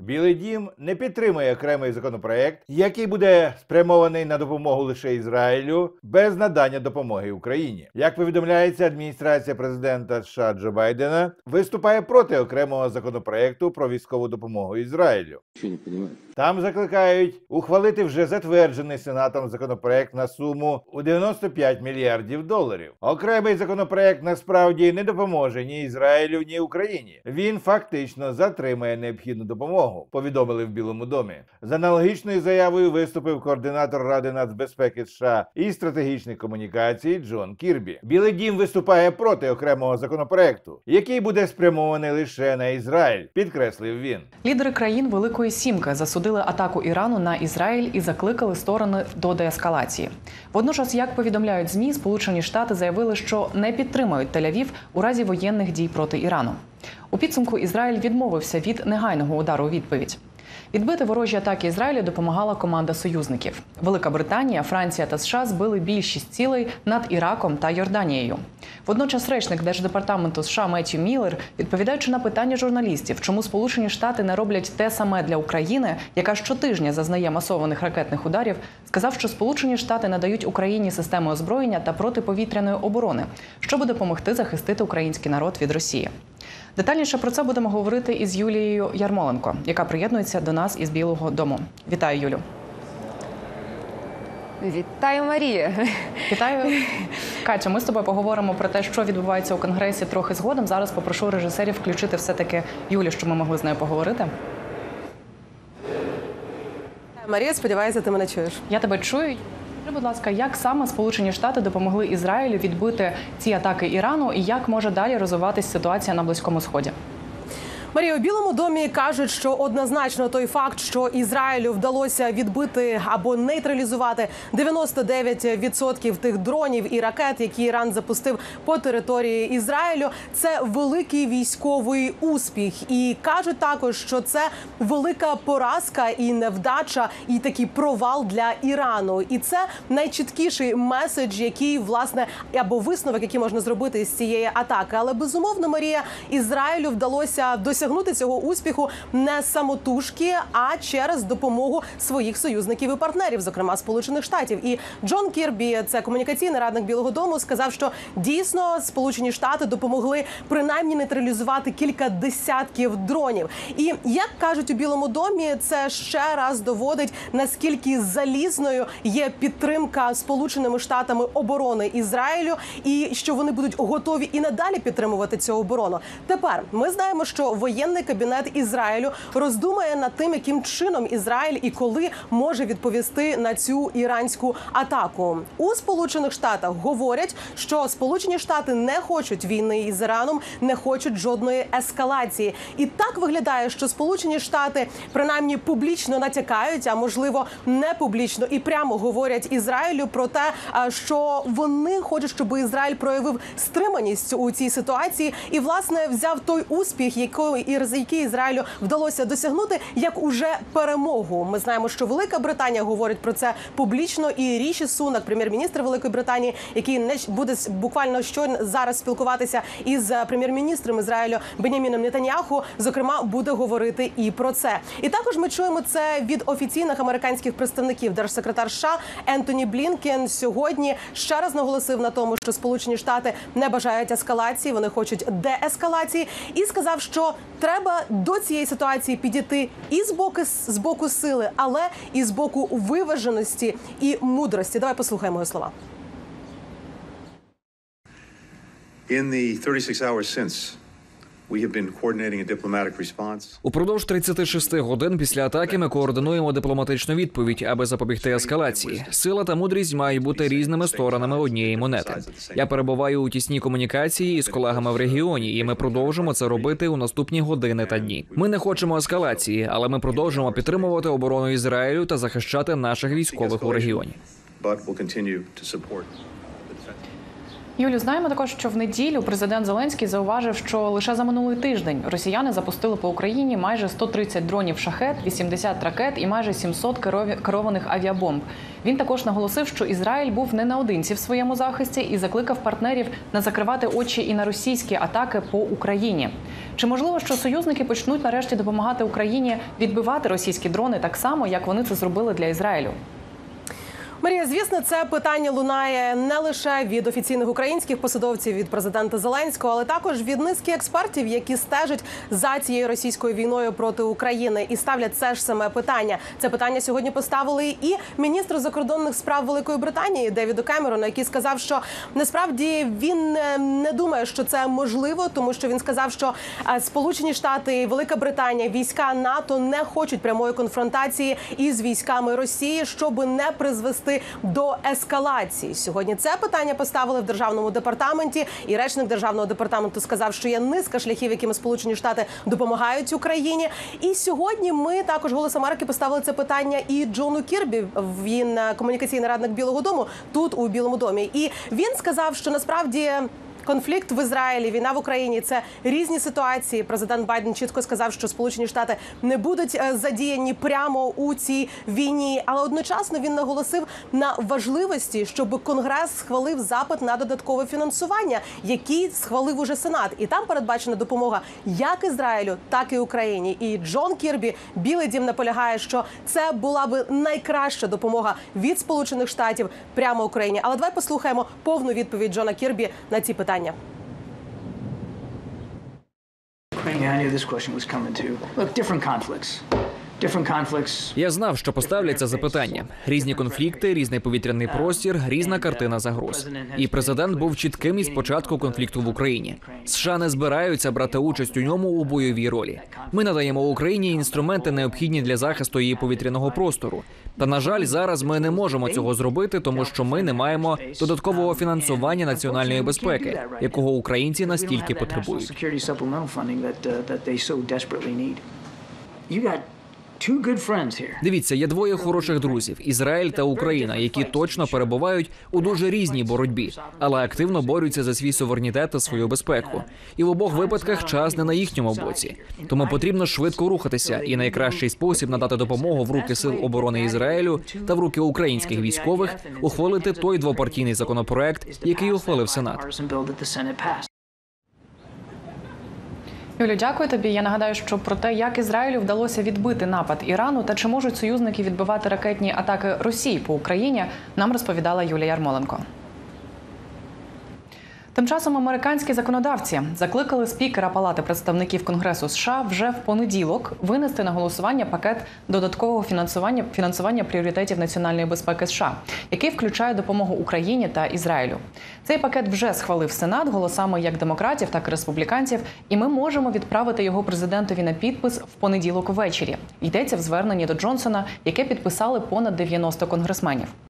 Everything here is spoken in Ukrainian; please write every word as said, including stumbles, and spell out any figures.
Білий дім не підтримує окремий законопроект, який буде спрямований на допомогу лише Ізраїлю без надання допомоги Україні. Як повідомляється, адміністрація президента США Джо Байдена виступає проти окремого законопроекту про військову допомогу Ізраїлю. Там закликають ухвалити вже затверджений Сенатом законопроект на суму у дев'яносто п'ять мільярдів доларів. Окремий законопроект насправді не допоможе ні Ізраїлю, ні Україні. Він фактично затримає необхідну допомогу, повідомили в Білому домі. З аналогічною заявою виступив координатор Ради нацбезпеки США і стратегічних комунікацій Джон Кірбі. Білий дім виступає проти окремого законопроекту, який буде спрямований лише на Ізраїль, підкреслив він. Лідери країн Великої Сімки засудили атаку Ірану на Ізраїль і закликали сторони до деескалації. Водночас, як повідомляють ЗМІ, Сполучені Штати заявили, що не підтримають Тель-Авів у разі воєнних дій проти Ірану. У підсумку Ізраїль відмовився від негайного удару у відповідь. Відбити ворожі атаки Ізраїлю допомагала команда союзників. Велика Британія, Франція та США збили більшість цілей над Іраком та Йорданією. Водночас речник Держдепартаменту США Меттью Міллер, відповідаючи на питання журналістів, чому Сполучені Штати не роблять те саме для України, яка щотижня зазнає масованих ракетних ударів, сказав, що Сполучені Штати надають Україні системи озброєння та протиповітряної оборони, щоб допомогти захистити український народ від Росії. Детальніше про це будемо говорити із Юлією Ярмоленко, яка приєднується до нас із Білого дому. Вітаю, Юлю. Вітаю, Марія. Вітаю. Катю, ми з тобою поговоримо про те, що відбувається у Конгресі трохи згодом. Зараз попрошу режисерів включити все-таки Юлю, щоб ми могли з нею поговорити. Марія, сподіваюся, ти мене чуєш. Я тебе чую. Скажи, будь ласка, як саме Сполучені Штати допомогли Ізраїлю відбити ці атаки Ірану і як може далі розвиватись ситуація на Близькому Сході? Марія, у Білому домі кажуть, що однозначно той факт, що Ізраїлю вдалося відбити або нейтралізувати дев'яносто дев'ять відсотків тих дронів і ракет, які Іран запустив по території Ізраїлю, це великий військовий успіх. І кажуть також, що це велика поразка і невдача, і такий провал для Ірану. І це найчіткіший меседж, який, власне, або висновок, який можна зробити з цієї атаки. Але, безумовно, Марія, Ізраїлю вдалося досягнути досягнути цього успіху не самотужки, а через допомогу своїх союзників і партнерів, зокрема Сполучених Штатів. І Джон Кірбі, це комунікаційний радник Білого дому, сказав, що дійсно Сполучені Штати допомогли принаймні нейтралізувати кілька десятків дронів. І, як кажуть у Білому домі, це ще раз доводить, наскільки залізною є підтримка Сполученими Штатами оборони Ізраїлю і що вони будуть готові і надалі підтримувати цю оборону. Тепер ми знаємо, що воєнний кабінет Ізраїлю роздумає над тим, яким чином Ізраїль і коли може відповісти на цю іранську атаку. У Сполучених Штатах говорять, що Сполучені Штати не хочуть війни із Іраном, не хочуть жодної ескалації. І так виглядає, що Сполучені Штати принаймні публічно натякають, а можливо не публічно і прямо говорять Ізраїлю про те, що вони хочуть, щоб Ізраїль проявив стриманість у цій ситуації і, власне, взяв той успіх, який який Ізраїлю вдалося досягнути, як уже перемогу. Ми знаємо, що Велика Британія говорить про це публічно, і Ріші Сунак, прем'єр-міністр Великої Британії, який не буде буквально щойно зараз спілкуватися із прем'єр-міністром Ізраїлю Беняміном Нетаньяху, зокрема, буде говорити і про це. І також ми чуємо це від офіційних американських представників. Держсекретар США Ентоні Блінкен сьогодні ще раз наголосив на тому, що Сполучені Штати не бажають ескалації, вони хочуть деескалації, і сказав, що треба до цієї ситуації підійти і з боку, з боку сили, але і з боку виваженості і мудрості. Давай послухаємо його слова. In the thirty-six hours since, we have been coordinating a diplomatic response. Упродовж тридцяти шести годин після атаки ми координуємо дипломатичну відповідь, аби запобігти ескалації. Сила та мудрість мають бути різними сторонами однієї монети. Я перебуваю у тісній комунікації із колегами в регіоні, і ми продовжимо це робити у наступні години та дні. Ми не хочемо ескалації, але ми продовжимо підтримувати оборону Ізраїлю та захищати наших військових у регіоні. Юлю, знаємо також, що в неділю президент Зеленський зауважив, що лише за минулий тиждень росіяни запустили по Україні майже сто тридцять дронів «Шахед», вісімдесят ракет і майже сімсот керованих авіабомб. Він також наголосив, що Ізраїль був не наодинці в своєму захисті і закликав партнерів не закривати очі і на російські атаки по Україні. Чи можливо, що союзники почнуть нарешті допомагати Україні відбивати російські дрони так само, як вони це зробили для Ізраїлю? Марія, звісно, це питання лунає не лише від офіційних українських посадовців, від президента Зеленського, але також від низки експертів, які стежать за цією російською війною проти України і ставлять це ж саме питання. Це питання сьогодні поставили і міністр закордонних справ Великої Британії Девіду Кемерону, який сказав, що насправді він не думає, що це можливо, тому що він сказав, що Сполучені Штати, Велика Британія, війська НАТО не хочуть прямої конфронтації із військами Росії, щоб не призвести до ескалації. Сьогодні це питання поставили в Державному департаменті, і речник Державного департаменту сказав, що є низка шляхів, якими Сполучені Штати допомагають Україні. І сьогодні ми також «Голос Америки» поставили це питання і Джону Кірбі, він комунікаційний радник Білого дому, тут у Білому домі. І він сказав, що насправді конфлікт в Ізраїлі, війна в Україні – це різні ситуації. Президент Байден чітко сказав, що Сполучені Штати не будуть задіяні прямо у цій війні. Але одночасно він наголосив на важливості, щоб Конгрес схвалив запит на додаткове фінансування, який схвалив уже Сенат. І там передбачена допомога як Ізраїлю, так і Україні. І Джон Кірбі, Білий дім, наполягає, що це була би найкраща допомога від Сполучених Штатів прямо Україні. Але давай послухаємо повну відповідь Джона Кірбі на ці питання. I knew this question was coming too. Look, different conflicts. Different conflicts. Я знав, що поставляться запитання. Різні конфлікти, різний повітряний простір, різна картина загроз. І президент був чітким із початку конфлікту в Україні. США не збираються брати участь у ньому у бойовій ролі. Ми надаємо Україні інструменти, необхідні для захисту її повітряного простору. Та, на жаль, зараз ми не можемо цього зробити, тому що ми не маємо додаткового фінансування національної безпеки, якого українці настільки потребують. Дивіться, є двоє хороших друзів – Ізраїль та Україна, які точно перебувають у дуже різній боротьбі, але активно борються за свій суверенітет та свою безпеку. І в обох випадках час не на їхньому боці. Тому потрібно швидко рухатися, і найкращий спосіб надати допомогу в руки Сил оборони Ізраїлю та в руки українських військових – ухвалити той двопартійний законопроект, який ухвалив Сенат. Юлю, дякую тобі. Я нагадаю, що про те, як Ізраїлю вдалося відбити напад Ірану та чи можуть союзники відбивати ракетні атаки Росії по Україні, нам розповідала Юлія Ярмоленко. Тим часом американські законодавці закликали спікера Палати представників Конгресу США вже в понеділок винести на голосування пакет додаткового фінансування, фінансування пріоритетів національної безпеки США, який включає допомогу Україні та Ізраїлю. Цей пакет вже схвалив Сенат голосами як демократів, так і республіканців, і ми можемо відправити його президентові на підпис в понеділок ввечері. Йдеться в зверненні до Джонсона, яке підписали понад дев'яносто конгресменів.